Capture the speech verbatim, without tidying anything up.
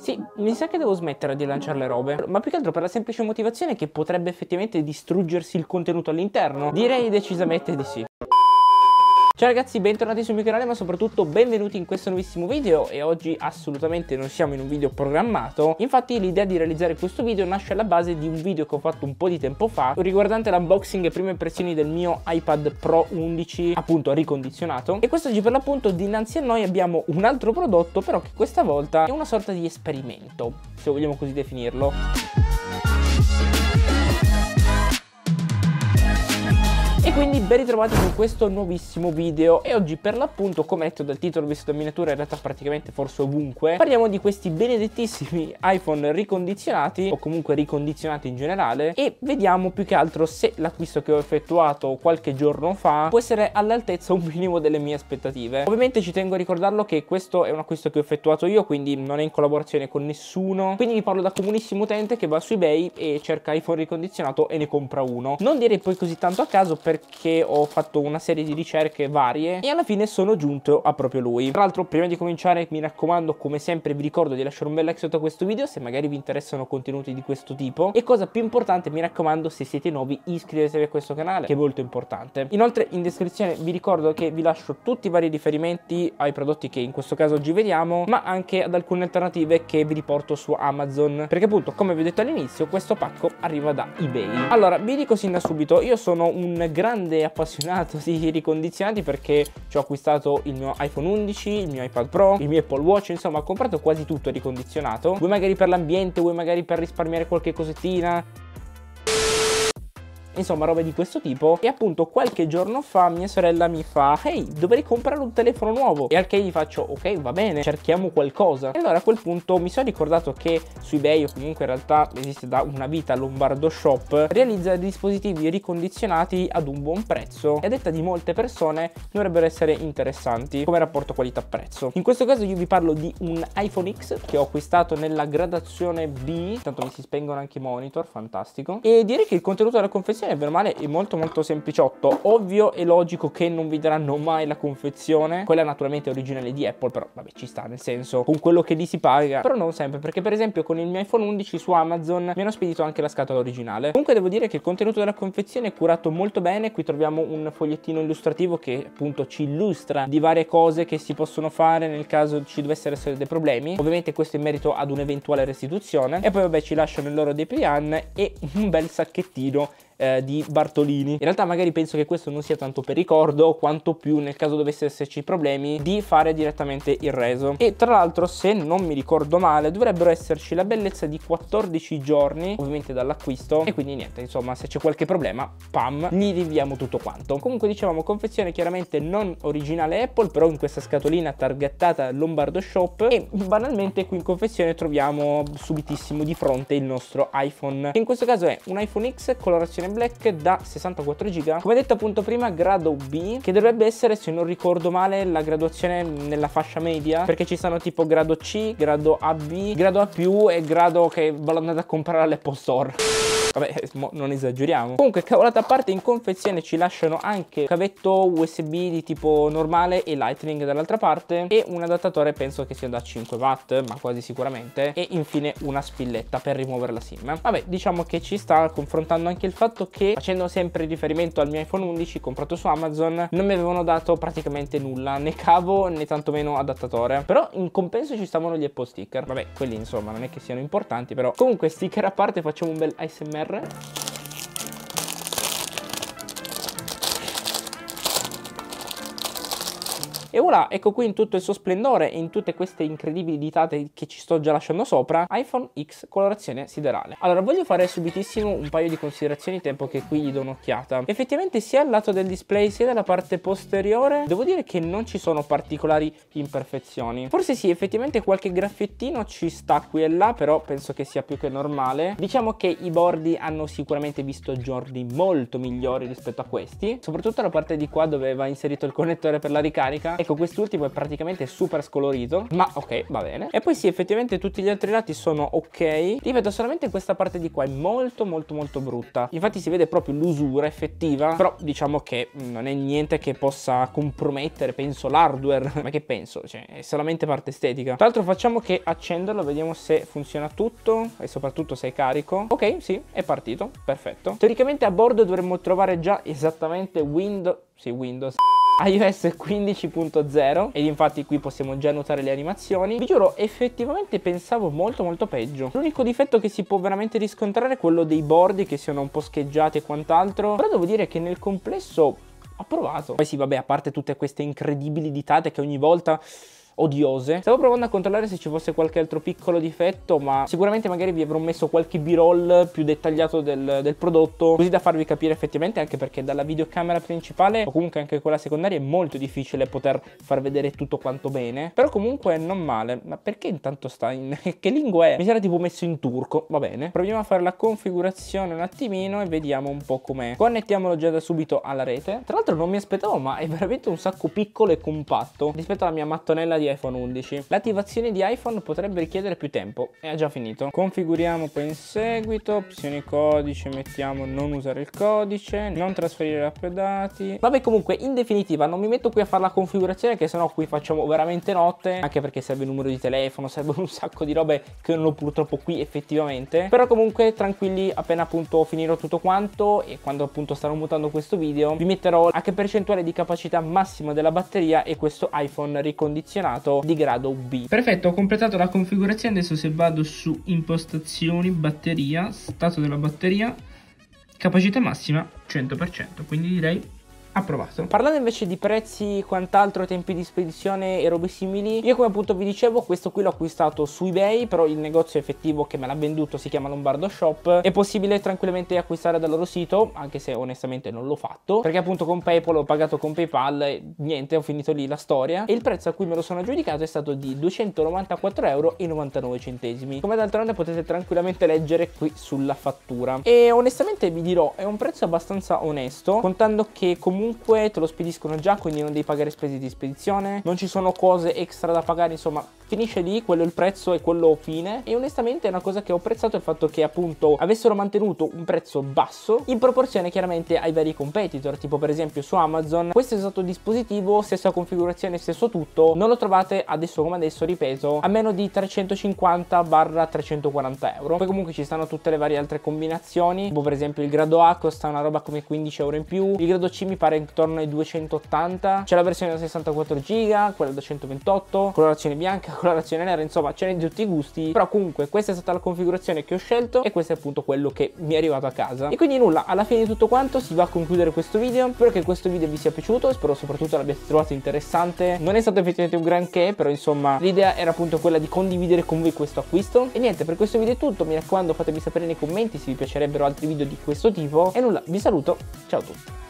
Sì, mi sa che devo smettere di lanciare le robe, ma più che altro per la semplice motivazione che potrebbe effettivamente distruggersi il contenuto all'interno. Direi decisamente di sì. Ciao ragazzi, bentornati sul mio canale, ma soprattutto benvenuti in questo nuovissimo video. E oggi assolutamente non siamo in un video programmato. Infatti l'idea di realizzare questo video nasce alla base di un video che ho fatto un po' di tempo fa riguardante l'unboxing e prime impressioni del mio iPad Pro undici, appunto ricondizionato. E quest'oggi per l'appunto dinanzi a noi abbiamo un altro prodotto, però che questa volta è una sorta di esperimento, se vogliamo così definirlo. E quindi ben ritrovati con questo nuovissimo video. E oggi per l'appunto, come detto dal titolo, visto da miniatura, in realtà praticamente forse ovunque, parliamo di questi benedettissimi iPhone ricondizionati, o comunque ricondizionati in generale, e vediamo più che altro se l'acquisto che ho effettuato qualche giorno fa può essere all'altezza un minimo delle mie aspettative. Ovviamente ci tengo a ricordarlo che questo è un acquisto che ho effettuato io, quindi non è in collaborazione con nessuno, quindi vi parlo da comunissimo utente che va su eBay e cerca iPhone ricondizionato e ne compra uno. Non direi poi così tanto a caso, per perché ho fatto una serie di ricerche varie e alla fine sono giunto a proprio lui. Tra l'altro, prima di cominciare, mi raccomando, come sempre vi ricordo di lasciare un bel like sotto a questo video se magari vi interessano contenuti di questo tipo, e cosa più importante, mi raccomando, se siete nuovi iscrivetevi a questo canale, che è molto importante. Inoltre in descrizione vi ricordo che vi lascio tutti i vari riferimenti ai prodotti che in questo caso oggi vediamo, ma anche ad alcune alternative che vi riporto su Amazon, perché appunto, come vi ho detto all'inizio, questo pacco arriva da eBay. Allora, vi dico sin da subito, io sono un grande appassionato di ricondizionati perché ci ho acquistato il mio iPhone undici, il mio iPad Pro, il mio Apple Watch, insomma ho comprato quasi tutto ricondizionato, vuoi magari per l'ambiente, vuoi magari per risparmiare qualche cosettina, insomma robe di questo tipo. E appunto qualche giorno fa mia sorella mi fa: ehi, dovrei comprare un telefono nuovo. E al che gli faccio: ok, va bene, cerchiamo qualcosa. E allora a quel punto mi sono ricordato che su eBay, o comunque in realtà esiste da una vita, Lombardo Shop realizza dispositivi ricondizionati ad un buon prezzo, e a detta di molte persone dovrebbero essere interessanti come rapporto qualità-prezzo. In questo caso io vi parlo di un iPhone X che ho acquistato nella gradazione B. Tanto mi si spengono anche i monitor, fantastico. E direi che il contenuto della confezione, per male, è molto molto sempliciotto. Ovvio e logico che non vi daranno mai la confezione, quella naturalmente originale di Apple, però vabbè, ci sta, nel senso, con quello che lì si paga. Però non sempre, perché per esempio con il mio iPhone undici su Amazon mi hanno spedito anche la scatola originale. Comunque devo dire che il contenuto della confezione è curato molto bene. Qui troviamo un fogliettino illustrativo che appunto ci illustra di varie cose che si possono fare nel caso ci dovessero essere dei problemi. Ovviamente questo in merito ad un'eventuale restituzione. E poi vabbè, ci lasciano il loro dépliant e un bel sacchettino Eh, di Bartolini. In realtà magari penso che questo non sia tanto per ricordo quanto più nel caso dovesse esserci problemi di fare direttamente il reso. E tra l'altro, se non mi ricordo male, dovrebbero esserci la bellezza di quattordici giorni ovviamente dall'acquisto, e quindi niente, insomma, se c'è qualche problema, pam, gli rinviamo tutto quanto. Comunque dicevamo, confezione chiaramente non originale Apple, però in questa scatolina targettata Lombardo Shop, e banalmente qui in confezione troviamo subitissimo di fronte il nostro iPhone, che in questo caso è un iPhone X colorazione black da sessantaquattro giga, come detto appunto prima, grado B, che dovrebbe essere, se non ricordo male, la graduazione nella fascia media, perché ci sono tipo grado C, grado A B, grado A più e grado che vado andando a comprare all'Apple Store. Vabbè, non esageriamo. Comunque, cavolata a parte, in confezione ci lasciano anche cavetto U S B di tipo normale e Lightning dall'altra parte, e un adattatore penso che sia da cinque watt, ma quasi sicuramente, e infine una spilletta per rimuovere la SIM. Vabbè, diciamo che ci sta, confrontando anche il fatto che, facendo sempre riferimento al mio iPhone undici comprato su Amazon, non mi avevano dato praticamente nulla, né cavo né tantomeno adattatore, però in compenso ci stavano gli Apple sticker. Vabbè, quelli insomma non è che siano importanti, però comunque sticker a parte, facciamo un bel A S M R. E voilà, ecco qui in tutto il suo splendore e in tutte queste incredibili ditate che ci sto già lasciando sopra, iPhone X colorazione siderale. Allora, voglio fare subitissimo un paio di considerazioni, tempo che qui gli do un'occhiata. Effettivamente sia al lato del display sia dalla parte posteriore devo dire che non ci sono particolari imperfezioni. Forse sì, effettivamente qualche graffiettino ci sta qui e là, però penso che sia più che normale. Diciamo che i bordi hanno sicuramente visto giorni molto migliori rispetto a questi, soprattutto la parte di qua dove va inserito il connettore per la ricarica. Ecco, quest'ultimo è praticamente super scolorito, ma ok, va bene. E poi sì, effettivamente tutti gli altri lati sono ok. Ripeto, solamente questa parte di qua è molto molto molto brutta. Infatti si vede proprio l'usura effettiva, però diciamo che non è niente che possa compromettere, penso, l'hardware. Ma che penso? Cioè, è solamente parte estetica. Tra l'altro facciamo che accenderlo, vediamo se funziona tutto e soprattutto se è carico. Ok, sì, è partito, perfetto. Teoricamente a bordo dovremmo trovare già esattamente Windows, sì, Windows iOS quindici punto zero, ed infatti qui possiamo già notare le animazioni. Vi giuro, effettivamente pensavo molto molto peggio. L'unico difetto che si può veramente riscontrare è quello dei bordi, che siano un po' scheggiati e quant'altro, però devo dire che nel complesso ho provato. Poi sì, vabbè, a parte tutte queste incredibili ditate che ogni volta odiose, stavo provando a controllare se ci fosse qualche altro piccolo difetto, ma sicuramente magari vi avrò messo qualche b-roll più dettagliato del, del prodotto, così da farvi capire effettivamente, anche perché dalla videocamera principale o comunque anche quella secondaria è molto difficile poter far vedere tutto quanto bene, però comunque non male. Ma perché intanto sta in... che lingua è? Mi sarà tipo messo in turco, va bene. Proviamo a fare la configurazione un attimino e vediamo un po' com'è. Connettiamolo già da subito alla rete. Tra l'altro non mi aspettavo, ma è veramente un sacco piccolo e compatto rispetto alla mia mattonella di iPhone undici. L'attivazione di iPhone potrebbe richiedere più tempo e ha già finito. Configuriamo poi in seguito. Opzioni codice, mettiamo non usare il codice, non trasferire l'app dati. Vabbè, comunque in definitiva non mi metto qui a fare la configurazione, che sennò qui facciamo veramente notte, anche perché serve il numero di telefono, serve un sacco di robe che non ho purtroppo qui effettivamente. Però comunque tranquilli, appena appunto finirò tutto quanto e quando appunto starò montando questo video vi metterò a che percentuale di capacità massima della batteria e questo iPhone ricondizionato di grado B. Perfetto, ho completato la configurazione. Adesso se vado su impostazioni, batteria, stato della batteria, capacità massima cento per cento, quindi direi approvato. Parlando invece di prezzi, quant'altro, tempi di spedizione e robe simili, io come appunto vi dicevo, questo qui l'ho acquistato su eBay, però il negozio effettivo che me l'ha venduto si chiama Lombardo Shop. È possibile tranquillamente acquistare dal loro sito, anche se onestamente non l'ho fatto, perché appunto con PayPal ho pagato con PayPal e niente, ho finito lì la storia. E il prezzo a cui me lo sono aggiudicato è stato di duecentonovantaquattro euro e novantanove centesimi, come d'altronde potete tranquillamente leggere qui sulla fattura. E onestamente vi dirò, è un prezzo abbastanza onesto, contando che comunque Comunque te lo spediscono già, quindi non devi pagare spese di spedizione, non ci sono cose extra da pagare, insomma finisce lì, quello è il prezzo e quello fine. E onestamente è una cosa che ho apprezzato, il fatto che appunto avessero mantenuto un prezzo basso in proporzione chiaramente ai vari competitor, tipo per esempio su Amazon questo esatto dispositivo, stessa configurazione, stesso tutto, non lo trovate adesso come adesso, ripeto, a meno di trecentocinquanta trecentoquaranta euro. Poi comunque ci stanno tutte le varie altre combinazioni, tipo per esempio il grado A costa una roba come quindici euro in più, il grado C mi pare intorno ai duecentottanta, c'è la versione da sessantaquattro giga, quella da centoventotto, colorazione bianca, colorazione nera, insomma ce n'è di tutti i gusti. Però comunque questa è stata la configurazione che ho scelto e questo è appunto quello che mi è arrivato a casa. E quindi nulla, alla fine di tutto quanto si va a concludere questo video. Spero che questo video vi sia piaciuto, spero soprattutto l'abbiate trovato interessante. Non è stato effettivamente un granché, però insomma l'idea era appunto quella di condividere con voi questo acquisto. E niente, per questo video è tutto, mi raccomando fatemi sapere nei commenti se vi piacerebbero altri video di questo tipo. E nulla, vi saluto, ciao a tutti.